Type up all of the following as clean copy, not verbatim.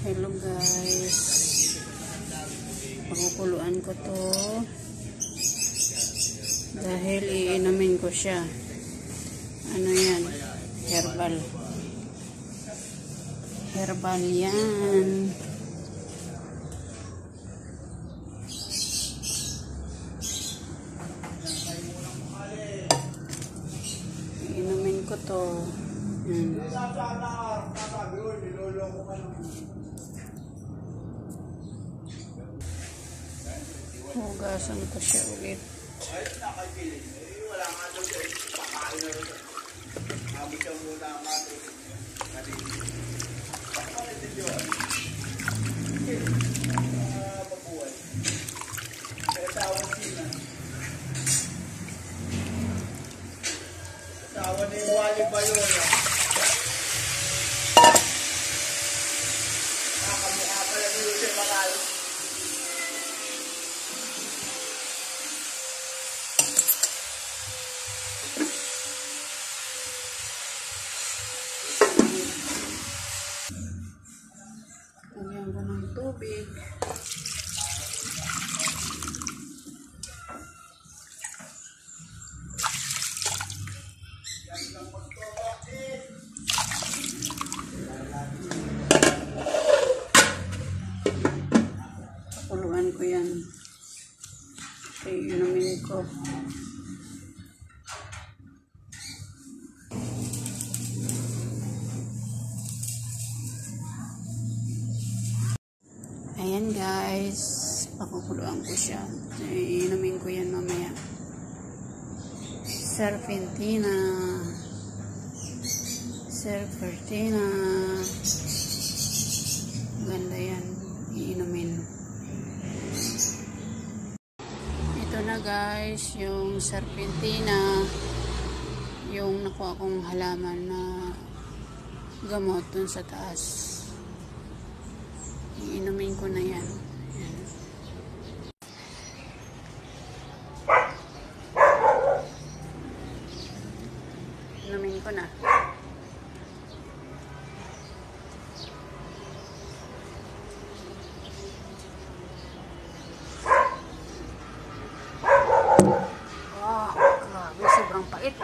Hello guys, pakukuluan ko to dahil iinumin ko siya. Ano yan? Herbal yan. Iinumin ko to. Hugasan ko siya ulit. Lagyan ko ng tubig. Pakuluan ko yan. Iinumin ko. Ayan guys, pakukuluan ko siya. Iinumin ko yan mamaya. Serpentina. Ganda yan. Iinumin. Ito na guys, yung serpentina. Yung nakuha kong halaman na gamot dun sa taas. Iinumin ko na yan. Ayan. Inumin ko na. Wow, grabe, sobrang pait.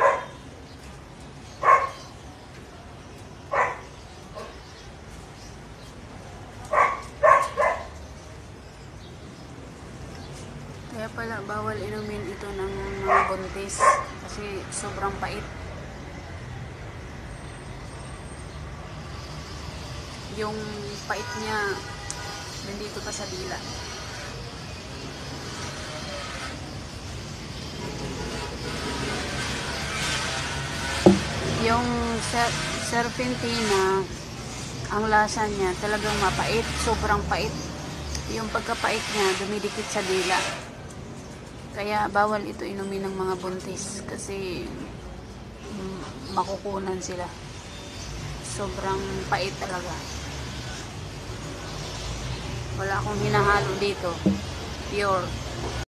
Kaya pala bawal inumin ito ng mga buntis kasi sobrang pait. Yung pait niya nandito pa sa dila. Yung serpentina, ang lasa niya talagang mapait, sobrang pait. Yung pagkapait niya dumidikit sa dila. Kaya bawal ito inumin ng mga buntis kasi makukunan sila. Sobrang pait talaga. Wala akong hinahalo dito. Pure.